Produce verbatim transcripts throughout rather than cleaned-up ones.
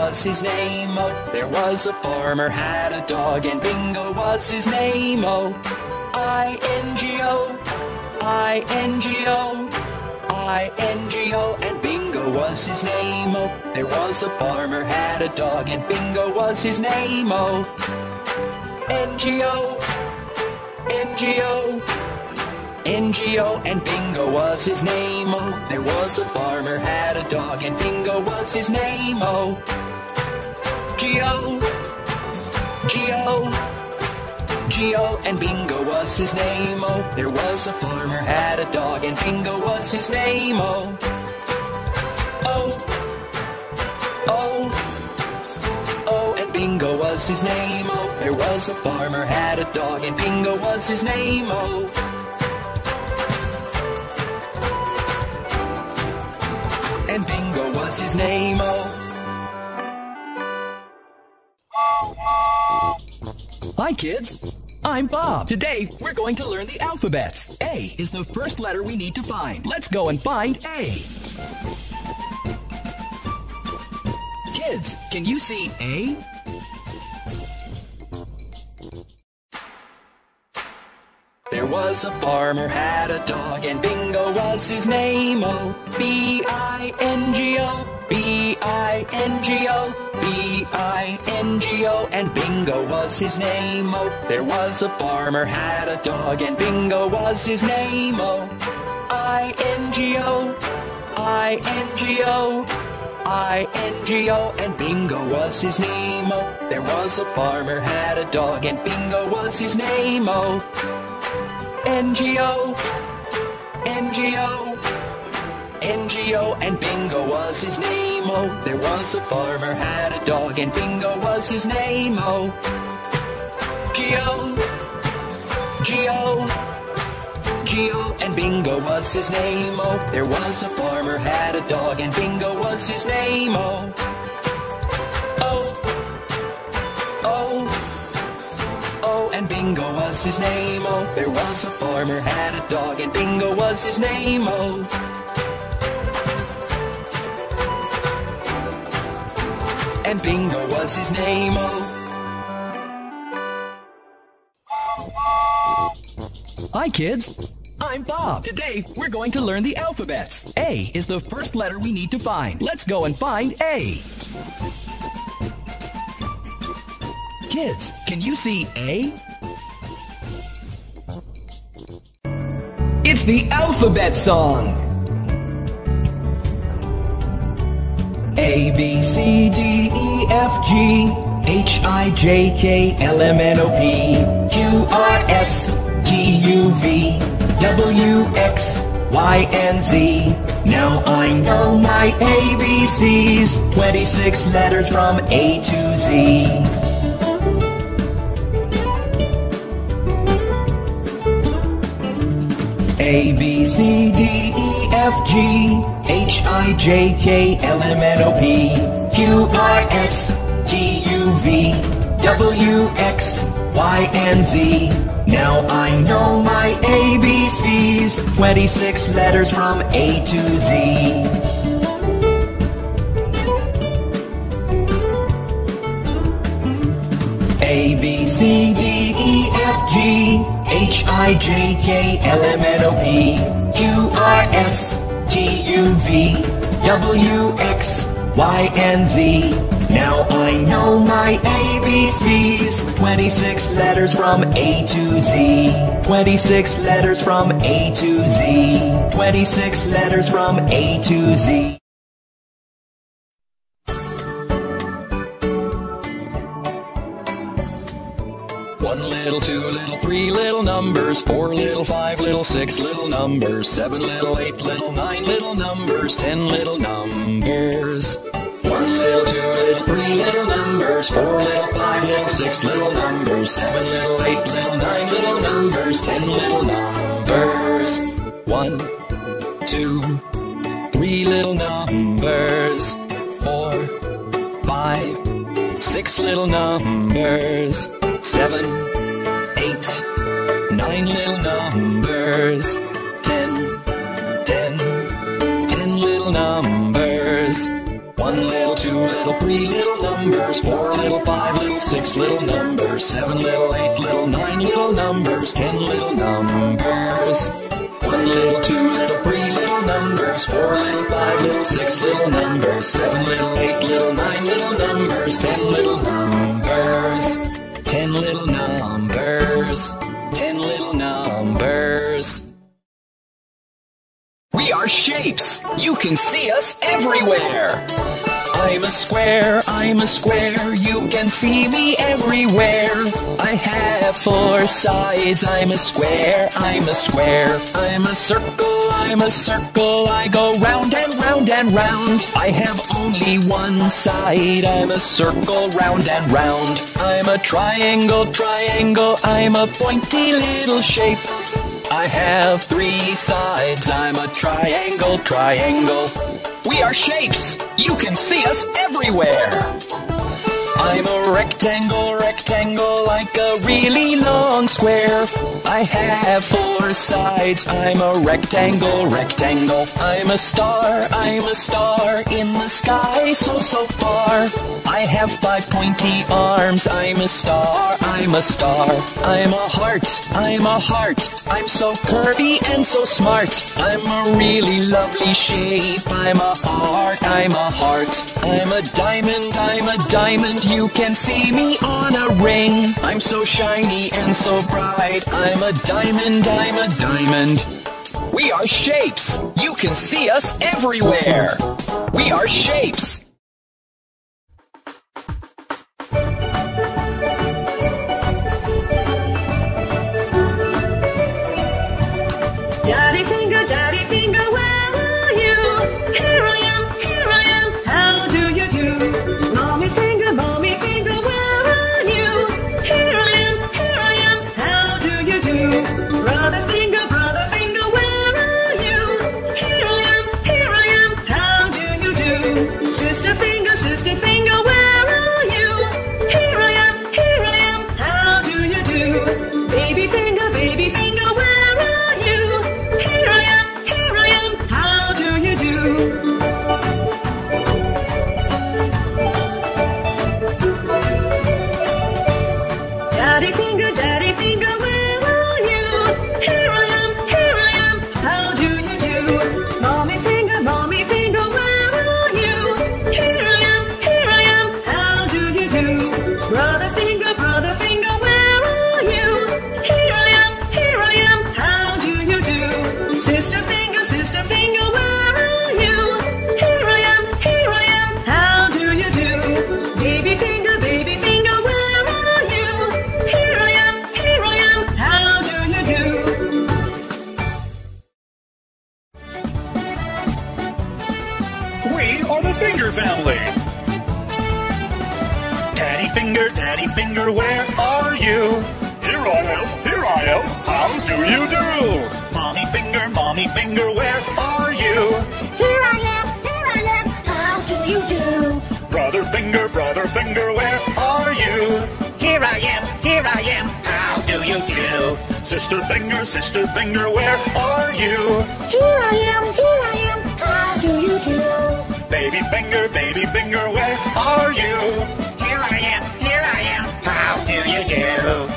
was his name, oh. There was a farmer had a dog, and Bingo was his name, oh. I N G O, I N G O, I N G O, and Bingo was his name, oh. There was a farmer had a dog, and Bingo was his name, oh. N G O, N G O, N G O, and Bingo was his name, oh. There was a farmer had a dog, and Bingo was his name, oh. G O, G O, G O, and Bingo was his name, oh. There was a farmer had a dog, and Bingo was his name, oh. O, O, O, and Bingo was his name, oh. There was a farmer had a dog, and Bingo was his name, oh. And Bingo was his name, oh. Hi kids, I'm Bob. Today we're going to learn the alphabets. A is the first letter we need to find. Let's go and find A. Kids, can you see A? There was a farmer had a dog, and Bingo was his name, oh. B I N G O, B I N G O, B I N G O, and Bingo was his name, oh. There was a farmer had a dog, and Bingo was his name, oh. I N G O, I N G O, I N G O, and Bingo was his name, oh. There was a farmer had a dog, and Bingo was his name, oh. N G O, N G O, N G O, and Bingo was his name, oh. There was a farmer had a dog, and Bingo was his name, oh. G O, G O, G O, and Bingo was his name, oh. There was a farmer had a dog, and Bingo was his name, oh. O, O, O, and Bingo was his name, oh. There was a farmer had a dog, and Bingo was his name, oh. And Bingo was his name, oh. Hi kids, I'm Bob. Today we're going to learn the alphabets. A is the first letter we need to find. Let's go and find A. Kids, can you see A? It's the alphabet song. A, B, C, D, E, F, G, H, I, J, K, L, M, N, O, P, Q, R, S, T, U, V, W, X, Y, and Z. Now I know my A B Cs, twenty-six letters from A to Z. A, B, C, D, E, F, G, H, I, J, K, L, M, N, O, P, Q, R, S, T, U, V, W, X, Y, and Z. Now I know my A B Cs, twenty-six letters from A to Z. A, B, C, D, E, F, G, H, I, J, K, L, M, N, O, P, Q, R, S, T, U, V, W, X, Y, and Z. Now I know my A B Cs, twenty-six letters from A to Z. twenty-six letters from A to Z. twenty-six letters from A to Z. One little, two little, three little numbers, four little, five little, six little numbers, seven little, eight little, nine little numbers, ten little numbers. One little, two little, three little numbers, four little, five little, six little numbers, seven little, eight little, nine little numbers, ten little numbers. One, two, three little numbers, four, five, six little numbers, seven, eight, nine little numbers, ten, ten, ten little numbers. One little, two little, three little numbers, four little, five little, six little numbers, seven little, eight little, nine little numbers, ten little numbers. One little, two little, three little numbers, four little, five little, six little numbers, seven little, eight little, nine little numbers, ten little numbers. Ten little numbers. Ten little numbers. We are shapes. You can see us everywhere. I'm a square, I'm a square. You can see me everywhere. I have four sides. I'm a square, I'm a square. I'm a circle, I'm a circle. I go round and round and round. I have only one side. I'm a circle, round and round. I'm a triangle, triangle. I'm a pointy little shape. I have three sides. I'm a triangle, triangle. We are shapes. You can see us everywhere. I'm a rectangle, rectangle, like a really long square. I have four sides. I'm a rectangle, rectangle. I'm a star, I'm a star in the sky, so, so far. I have five pointy arms. I'm a star, I'm a star. I'm a heart, I'm a heart. I'm so curvy and so smart. I'm a really lovely shape. I'm a heart, I'm a heart. I'm a diamond, I'm a diamond. You can see me on a ring. I'm so shiny and so bright. I'm a diamond, I'm a diamond. We are shapes. You can see us everywhere. We are shapes. Daddy finger, daddy finger, where are you? Here I am, here I am, how do you do? Mommy finger, mommy finger, where are you? Here I am, here I am, how do you do? Brother finger, brother finger, where are you? Here I am, here I am, how do you do? Sister finger, sister finger, where are you? Here I am, here I am, how do you do? Baby finger, baby finger, where are you? Here I am, here I am, how do you do? Daddy finger, daddy finger, where are you? Here I am, here I am, how do you do? Mommy finger, mommy finger, where are you? Here I am, here I am, how do you do? Brother finger, brother finger, where are you? Here I am, here I am, how do you do? Sister finger, sister finger, where are you? Here I am, here I am, how do you do? Baby finger, baby finger, where are you? Here I am, here I am, how do you do? We are the Finger Family. Daddy Finger, Daddy Finger, where are you? Here I am, here I am, how do you do? Mommy Finger, Mommy Finger, where are you? Here I am, here I am, how do you do? Brother Finger, Brother Finger, where are you? Here I am, here I am, how do you do? Sister Finger, Sister Finger, where are you? Here I am, here I am, how do you do? Baby Finger, Baby Finger, where are you? Here I am, here I am, how do you do?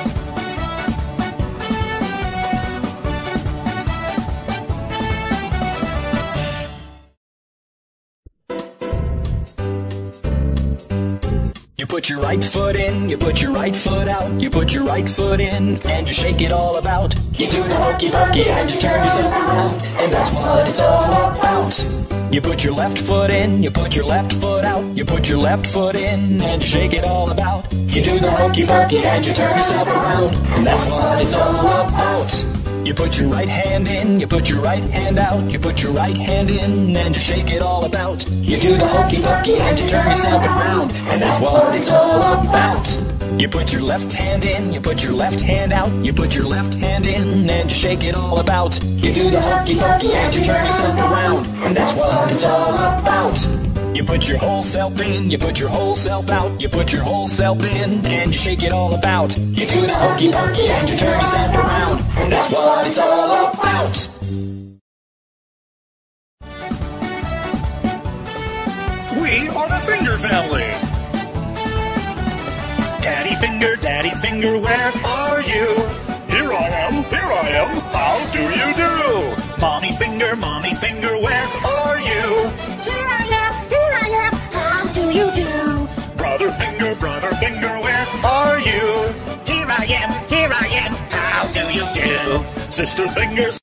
You put your right foot in, you put your right foot out, you put your right foot in, and you shake it all about. You do the hokey pokey and you turn yourself around, and that's what it's all about. You put your left foot in, you put your left foot out, you put your left foot in, and you shake it all about. You do the hokey pokey and you turn yourself around, and that's what it's all about. You put your right hand in, you put your right hand out, you put your right hand in, and you shake it all about. You do the hokey pokey and you turn yourself around, and that's what it's all about. You put your left hand in, you put your left hand out, you put your left hand in, and you shake it all about. You do the hokey pokey and you turn yourself around, and that's what it's all about. You put your whole self in, you put your whole self out, you put your whole self in, and you shake it all about. You do the hokey pokey and you turn yourself around, and that's what it's all about. We family. Daddy Finger, Daddy Finger, where are you? Here I am, here I am, how do you do? Mommy Finger, Mommy Finger, where are you? Here I am, here I am, how do you do? Brother Finger, Brother Finger, where are you? Here I am, here I am, how do you do? Sister Fingers.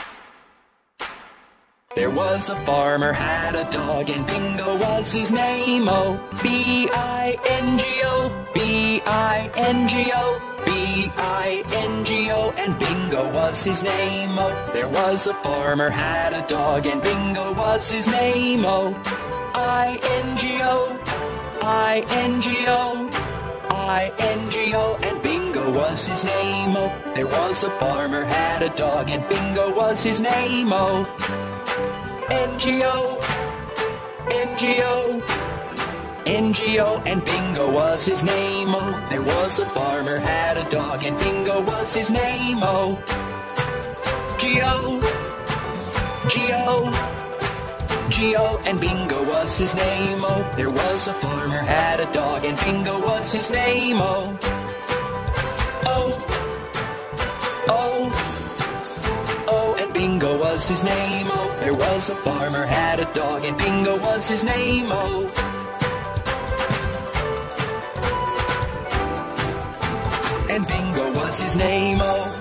There was a farmer had a dog and Bingo was his name. Oh, B I N G O, B I N G O, B I N G O, and Bingo was his name. Oh, there was a farmer had a dog and Bingo was his name. Oh, I N G O, I N G O, I N G O, and Bingo was his name. Oh, there was a farmer had a dog and Bingo was his name. Oh, N G O, N G O, N G O, and Bingo was his name. Oh, there was a farmer had a dog and Bingo was his name. Oh, G O, G O, G O, and Bingo was his name. Oh, there was a farmer had a dog and Bingo was his name. Oh, O, O, O, and Bingo was his name. Oh, there was a farmer had a dog and Bingo was his name. Oh, and Bingo was his name. Oh.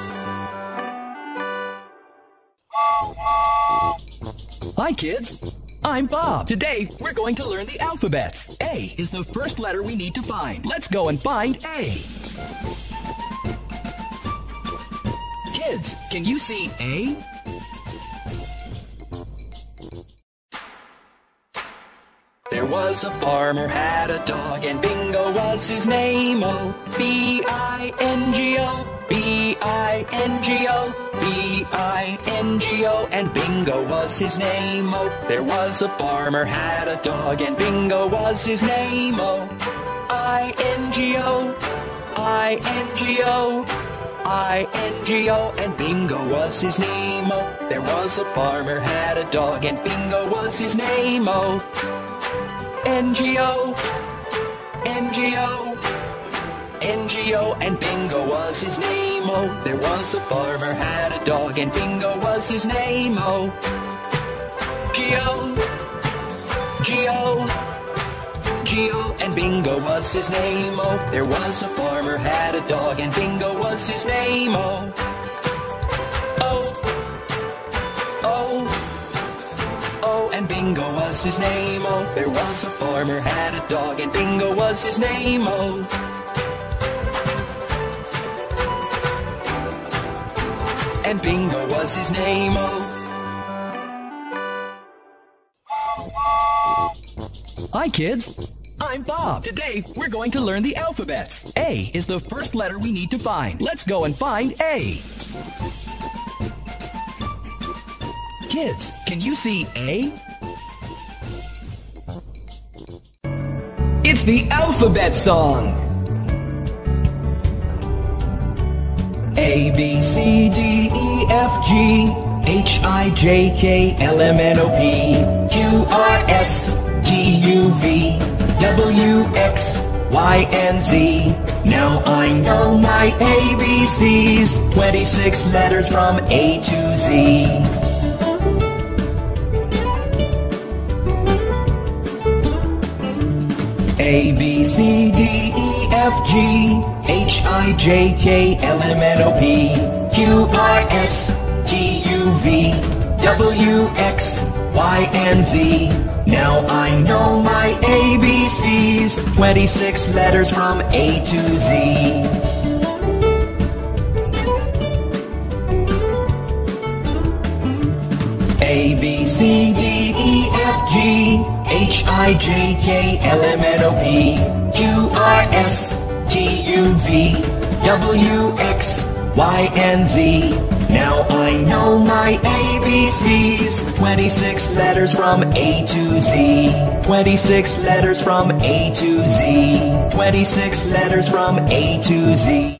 Hi kids, I'm Bob. Today we're going to learn the alphabets. A is the first letter we need to find. Let's go and find A. Kids, can you see A? There was a farmer had a dog and Bingo was his name. Oh, B I N G O, B I N G O, B I N G O, and Bingo was his name. Oh, there was a farmer had a dog and Bingo was his name. Oh, I N G O, I N G O, I N G O, and Bingo was his name. Oh, there was a farmer had a dog and Bingo was his name. Oh, N G O, N G O, N G O, and Bingo was his name. Oh, there was a farmer had a dog and Bingo was his name. Oh, G O, G O, G O, and Bingo was his name. Oh, there was a farmer had a dog and Bingo was his name. Oh, O, O, O, and Bingo was his name. Oh, there was a farmer had a dog and Bingo was his name. Oh, and Bingo was his name. Oh. Hi kids, I'm Bob. Today we're going to learn the alphabets. A is the first letter we need to find. Let's go and find A. Kids, can you see A? It's the alphabet song. A, B, C, D, E, F, G, H, I, J, K, L, M, N, O, P, Q, R, S, T, U, V, W, X, Y, and Z. Now I know my A B Cs, twenty-six letters from A to Z. A, B, C, D, E, F, G, H, I, J, K, L, M, N, O, P, Q, R, S, T, U, V, W, X, Y, and Z. Now I know my A B Cs, twenty-six letters from A to Z. A, B, C, D, E, F, G, H, I, J, K, L, M, N, O, P, Q, R, S, T, U, V, W, X, Y, and Z. Now I know my A B Cs, twenty-six letters from A to Z. twenty-six letters from A to Z. twenty-six letters from A to Z.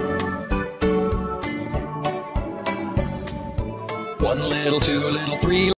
One little, two little, three